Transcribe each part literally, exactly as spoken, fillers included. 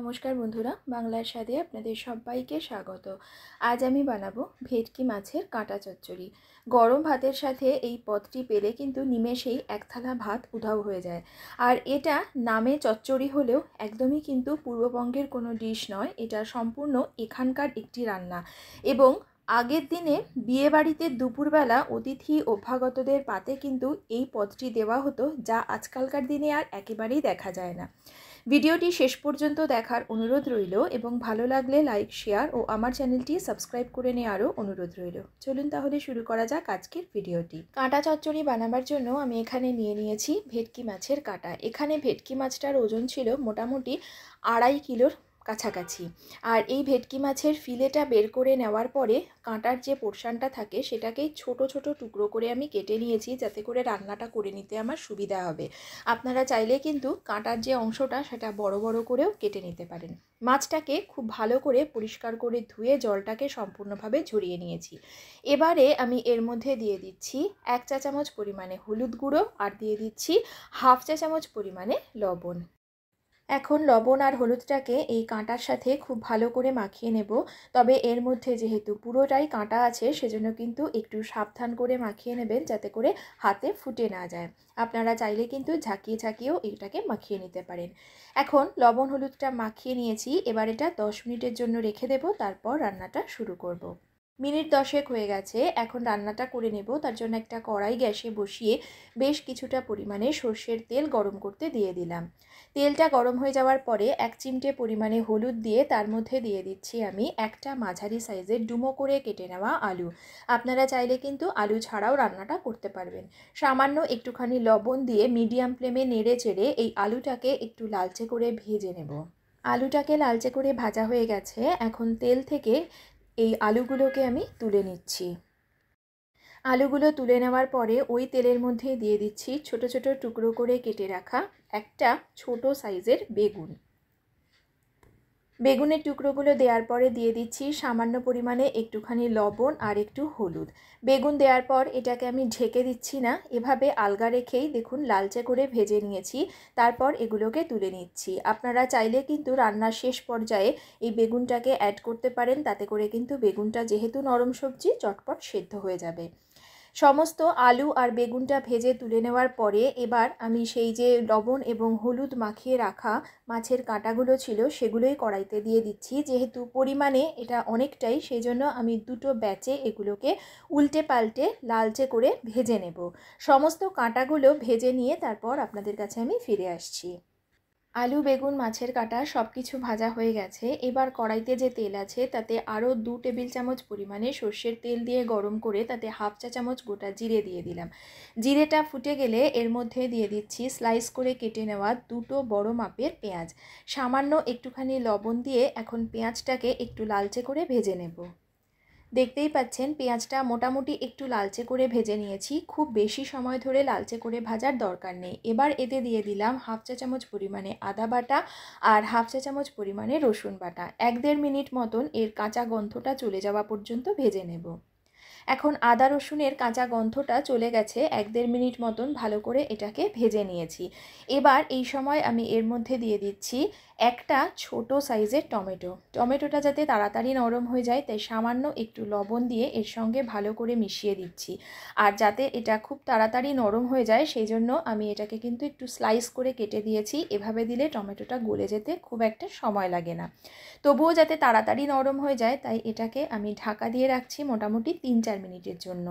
নমস্কার বন্ধুরা, বাংলার স্বাদে আপনাদের সবাইকে স্বাগত। আজ আমি বানাবো ভেটকি মাছের কাঁটা চচ্চড়ি। গরম ভাতের সাথে এই পদটি পেলে কিন্তু নিমেষেই এক থালা ভাত উধাও হয়ে যায়। আর এটা নামে চচ্চড়ি হলেও একদমই কিন্তু পূর্ববঙ্গের কোনো ডিশ নয়, এটা সম্পূর্ণ এখানকার একটি রান্না। এবং আগের দিনে বিয়েবাড়িতে দুপুরবেলা অতিথি অভ্যাগতদের পাতে কিন্তু এই পদটি দেওয়া হতো, যা আজকালকার দিনে আর একেবারেই দেখা যায় না। ভিডিওটি শেষ পর্যন্ত দেখার অনুরোধ রইল এবং ভালো লাগলে লাইক, শেয়ার ও আমার চ্যানেলটি সাবস্ক্রাইব করে নেওয়ারও অনুরোধ রইল। চলুন তাহলে শুরু করা যাক আজকের ভিডিওটি। কাঁটা চচ্চড়ি বানাবার জন্য আমি এখানে নিয়ে নিয়েছি ভেটকি মাছের কাঁটা। এখানে ভেটকি মাছটার ওজন ছিল মোটামুটি আড়াই কিলোর কাছাকাছি। আর এই ভেটকি মাছের ফিলেটা বের করে নেওয়ার পরে কাঁটার যে পোর্শনটা থাকে সেটাকেই ছোট ছোট টুকরো করে আমি কেটে নিয়েছি, যাতে করে রান্নাটা করে নিতে আমার সুবিধা হবে। আপনারা চাইলে কিন্তু কাঁটার যে অংশটা সেটা বড় বড় করেও কেটে নিতে পারেন। মাছটাকে খুব ভালো করে পরিষ্কার করে ধুয়ে জলটাকে সম্পূর্ণভাবে ঝরিয়ে নিয়েছি। এবারে আমি এর মধ্যে দিয়ে দিচ্ছি এক চা চামচ পরিমাণে হলুদ গুঁড়ো আর দিয়ে দিচ্ছি হাফ চা চামচ পরিমাণে লবণ। এখন লবণ আর হলুদটাকে এই কাঁটার সাথে খুব ভালো করে মাখিয়ে নেব। তবে এর মধ্যে যেহেতু পুরোটাই কাঁটা আছে, সেজন্য কিন্তু একটু সাবধান করে মাখিয়ে নেবেন, যাতে করে হাতে ফুটে না যায়। আপনারা চাইলে কিন্তু ঝাঁকিয়ে ঝাঁকিয়েও এটাকে মাখিয়ে নিতে পারেন। এখন লবণ হলুদটা মাখিয়ে নিয়েছি, এবার এটা দশ মিনিটের জন্য রেখে দেব, তারপর রান্নাটা শুরু করব। মিনিট দশেক হয়ে গেছে, এখন রান্নাটা করে নেব। তার জন্য একটা কড়াই গ্যাসে বসিয়ে বেশ কিছুটা পরিমাণে সর্ষের তেল গরম করতে দিয়ে দিলাম। তেলটা গরম হয়ে যাওয়ার পরে এক চিমটে পরিমাণে হলুদ দিয়ে তার মধ্যে দিয়ে দিচ্ছি আমি একটা মাঝারি সাইজের ডুমো করে কেটে নেওয়া আলু। আপনারা চাইলে কিন্তু আলু ছাড়াও রান্নাটা করতে পারবেন। সামান্য একটুখানি লবণ দিয়ে মিডিয়াম ফ্লেমে নেড়ে চেড়ে এই আলুটাকে একটু লালচে করে ভেজে নেব। আলুটাকে লালচে করে ভাজা হয়ে গেছে, এখন তেল থেকে এই আলুগুলোকে আমি তুলে নিচ্ছি। আলুগুলো তুলে নেওয়ার পরে ওই তেলের মধ্যে দিয়ে দিচ্ছি ছোট ছোট টুকরো করে কেটে রাখা একটা ছোট সাইজের বেগুন। বেগুনের টুকরোগুলো দেওয়ার পরে দিয়ে দিচ্ছি সামান্য পরিমাণে একটুখানি লবণ আর একটু হলুদ। বেগুন দেওয়ার পর এটাকে আমি ঢেকে দিচ্ছি না, এভাবে আলগা রেখেই দেখুন লালচে করে ভেজে নিয়েছি। তারপর এগুলোকে তুলে নিচ্ছি। আপনারা চাইলে কিন্তু রান্নার শেষ পর্যায়ে এই বেগুনটাকে অ্যাড করতে পারেন, তাতে করে কিন্তু বেগুনটা যেহেতু নরম সবজি চটপট সেদ্ধ হয়ে যাবে। সমস্ত আলু আর বেগুনটা ভেজে তুলে নেওয়ার পরে এবার আমি সেই যে লবণ এবং হলুদ মাখিয়ে রাখা মাছের কাঁটাগুলো ছিল সেগুলোই কড়াইতে দিয়ে দিচ্ছি। যেহেতু পরিমাণে এটা অনেকটাই, সেই জন্য আমি দুটো ব্যাচে এগুলোকে উল্টে পাল্টে লালচে করে ভেজে নেব। সমস্ত কাঁটাগুলো ভেজে নিয়ে তারপর আপনাদের কাছে আমি ফিরে আসছি। আলু, বেগুন, মাছের কাঁটা সব কিছু ভাজা হয়ে গেছে। এবার কড়াইতে যে তেল আছে তাতে আরও দু টেবিল চামচ পরিমাণে সর্ষের তেল দিয়ে গরম করে তাতে হাফ চা চামচ গোটা জিরে দিয়ে দিলাম। জিরেটা ফুটে গেলে এর মধ্যে দিয়ে দিচ্ছি স্লাইস করে কেটে নেওয়া দুটো বড় মাপের পেঁয়াজ। সামান্য একটুখানি লবণ দিয়ে এখন পেঁয়াজটাকে একটু লালচে করে ভেজে নেব। দেখতেই পাচ্ছেন পেঁয়াজটা মোটামুটি একটু লালচে করে ভেজে নিয়েছি, খুব বেশি সময় ধরে লালচে করে ভাজার দরকার নেই। এবার এতে দিয়ে দিলাম হাফ চা চামচ পরিমাণে আদা বাটা আর হাফ চা চামচ পরিমাণে রসুন বাটা। এক দেড় মিনিট মতন এর কাঁচা গন্ধটা চলে যাওয়া পর্যন্ত ভেজে নেব। এখন আদা রসুনের কাঁচা গন্ধটা চলে গেছে, এক দেড় মিনিট মতন ভালো করে এটাকে ভেজে নিয়েছি। এবার এই সময় আমি এর মধ্যে দিয়ে দিচ্ছি একটা ছোট সাইজের টমেটো। টমেটোটা যাতে তাড়াতাড়ি নরম হয়ে যায় তাই সামান্য একটু লবণ দিয়ে এর সঙ্গে ভালো করে মিশিয়ে দিচ্ছি। আর যাতে এটা খুব তাড়াতাড়ি নরম হয়ে যায় সেই জন্য আমি এটাকে কিন্তু একটু স্লাইস করে কেটে দিয়েছি। এভাবে দিলে টমেটোটা গলে যেতে খুব একটা সময় লাগে না। তবুও যাতে তাড়াতাড়ি নরম হয়ে যায় তাই এটাকে আমি ঢাকা দিয়ে রাখছি মোটামুটি তিন চার মিনিটের জন্য।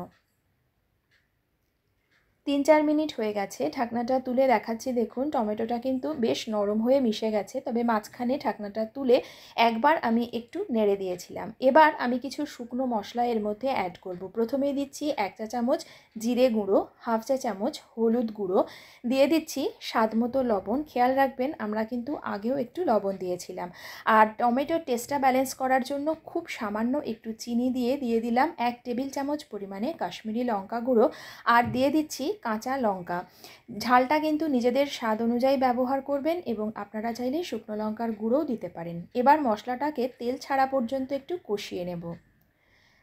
তিন চার মিনিট হয়ে গেছে, ঢাকনাটা তুলে দেখাচ্ছি। দেখুন টমেটোটা কিন্তু বেশ নরম হয়ে মিশে গেছে, তবে মাঝখানে ঢাকনাটা তুলে একবার আমি একটু নেড়ে দিয়েছিলাম। এবার আমি কিছু শুকনো মশলা এর মধ্যে অ্যাড করব। প্রথমেই দিচ্ছি এক চা চামচ জিরে গুঁড়ো, হাফ চা চামচ হলুদ গুঁড়ো, দিয়ে দিচ্ছি স্বাদ মতো লবণ। খেয়াল রাখবেন আমরা কিন্তু আগেও একটু লবণ দিয়েছিলাম। আর টমেটোর টেস্টটা ব্যালেন্স করার জন্য খুব সামান্য একটু চিনি দিয়ে দিয়ে দিলাম এক টেবিল চামচ পরিমাণে কাশ্মীরি লঙ্কা গুঁড়ো, আর দিয়ে দিচ্ছি কাঁচা লঙ্কা। ঝালটা কিন্তু নিজেদের স্বাদ অনুযায়ী ব্যবহার করবেন এবং আপনারা চাইলে শুকনো লঙ্কার গুঁড়োও দিতে পারেন। এবার মশলাটাকে তেল ছাড়া পর্যন্ত একটু কষিয়ে নেব।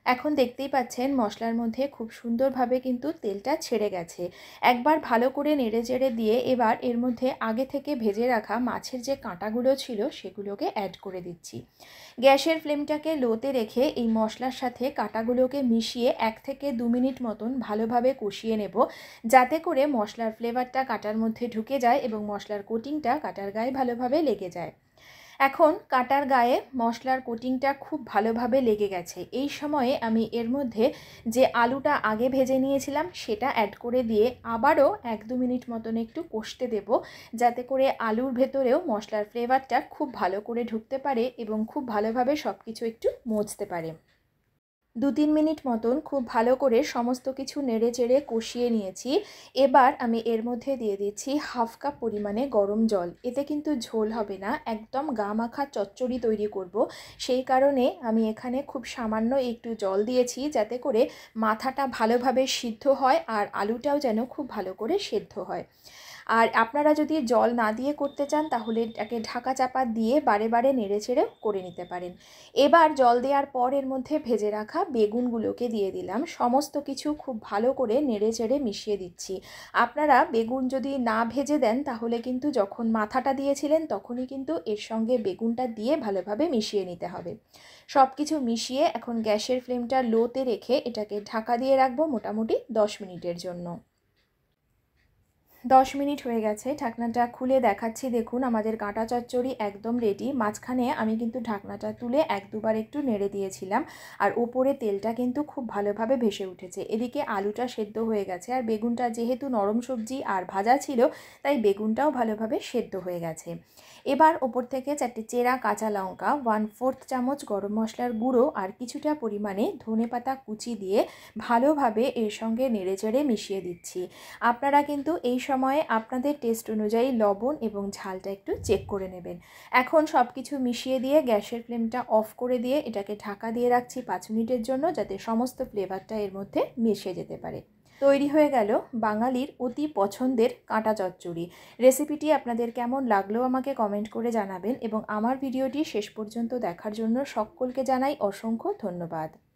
এখন দেখতেই পাচ্ছেন মশলার মধ্যে খুব সুন্দরভাবে কিন্তু তেলটা ছেড়ে গেছে। একবার ভালো করে নেড়ে চেড়ে দিয়ে এবার এর মধ্যে আগে থেকে ভেজে রাখা মাছের যে কাঁটাগুলো ছিল সেগুলোকে অ্যাড করে দিচ্ছি। গ্যাসের ফ্লেমটাকে লোতে রেখে এই মশলার সাথে কাঁটাগুলোকে মিশিয়ে এক থেকে দু মিনিট মতন ভালোভাবে কষিয়ে নেব, যাতে করে মশলার ফ্লেভারটা কাঁটার মধ্যে ঢুকে যায় এবং মশলার কোটিংটা কাঁটার গায়ে ভালোভাবে লেগে যায়। এখন কাঁটার গায়ে মশলার কোটিংটা খুব ভালোভাবে লেগে গেছে। এই সময়ে আমি এর মধ্যে যে আলুটা আগে ভেজে নিয়েছিলাম সেটা অ্যাড করে দিয়ে আবারও এক দু মিনিট মতন একটু কষতে দেব, যাতে করে আলুর ভেতরেও মশলার ফ্লেভারটা খুব ভালো করে ঢুকতে পারে এবং খুব ভালোভাবে সব কিছু একটু মজতে পারে। দু তিন মিনিট মতন খুব ভালো করে সমস্ত কিছু নেড়ে চেড়ে কষিয়ে নিয়েছি। এবার আমি এর মধ্যে দিয়ে দিচ্ছি হাফ কাপ পরিমাণে গরম জল। এতে কিন্তু ঝোল হবে না, একদম গা মাখা চচ্চড়ি তৈরি করব। সেই কারণে আমি এখানে খুব সামান্য একটু জল দিয়েছি, যাতে করে মাথাটা ভালোভাবে সিদ্ধ হয় আর আলুটাও যেন খুব ভালো করে সেদ্ধ হয়। আর আপনারা যদি জল না দিয়ে করতে চান তাহলে এটাকে ঢাকা চাপা দিয়ে বারে বারে নেড়ে চেড়ে করে নিতে পারেন। এবার জল দেওয়ার পর এর মধ্যে ভেজে রাখা বেগুনগুলোকে দিয়ে দিলাম। সমস্ত কিছু খুব ভালো করে নেড়ে চেড়ে মিশিয়ে দিচ্ছি। আপনারা বেগুন যদি না ভেজে দেন তাহলে কিন্তু যখন মাথাটা দিয়েছিলেন তখনই কিন্তু এর সঙ্গে বেগুনটা দিয়ে ভালোভাবে মিশিয়ে নিতে হবে। সব কিছু মিশিয়ে এখন গ্যাসের ফ্লেমটা লোতে রেখে এটাকে ঢাকা দিয়ে রাখবো মোটামুটি দশ মিনিটের জন্য। দশ মিনিট হয়ে গেছে, ঢাকনাটা খুলে দেখাচ্ছি। দেখুন আমাদের কাঁটা চচ্চড়ি একদম রেডি। মাঝখানে আমি কিন্তু ঢাকনাটা তুলে এক দুবার একটু নেড়ে দিয়েছিলাম, আর ওপরে তেলটা কিন্তু খুব ভালোভাবে ভেসে উঠেছে। এদিকে আলুটা সেদ্ধ হয়ে গেছে, আর বেগুনটা যেহেতু নরম সবজি আর ভাজা ছিল তাই বেগুনটাও ভালোভাবে সেদ্ধ হয়ে গেছে। এবার ওপর থেকে চারটে চেরা কাঁচা লঙ্কা, ওয়ান ফোর্থ চামচ গরম মশলার গুঁড়ো আর কিছুটা পরিমাণে ধনেপাতা কুচি দিয়ে ভালোভাবে এর সঙ্গে নেড়ে চেড়ে মিশিয়ে দিচ্ছি। আপনারা কিন্তু এই সময়ে আপনাদের টেস্ট অনুযায়ী লবণ এবং ঝালটা একটু চেক করে নেবেন। এখন সব কিছু মিশিয়ে দিয়ে গ্যাসের ফ্লেমটা অফ করে দিয়ে এটাকে ঢাকা দিয়ে রাখছি পাঁচ মিনিটের জন্য, যাতে সমস্ত ফ্লেভারটা এর মধ্যে মিশে যেতে পারে। তৈরি হয়ে গেল বাঙালির অতি পছন্দের কাঁটা চচ্চড়ি। রেসিপিটি আপনাদের কেমন লাগলো আমাকে কমেন্ট করে জানাবেন, এবং আমার ভিডিওটি শেষ পর্যন্ত দেখার জন্য সকলকে জানাই অসংখ্য ধন্যবাদ।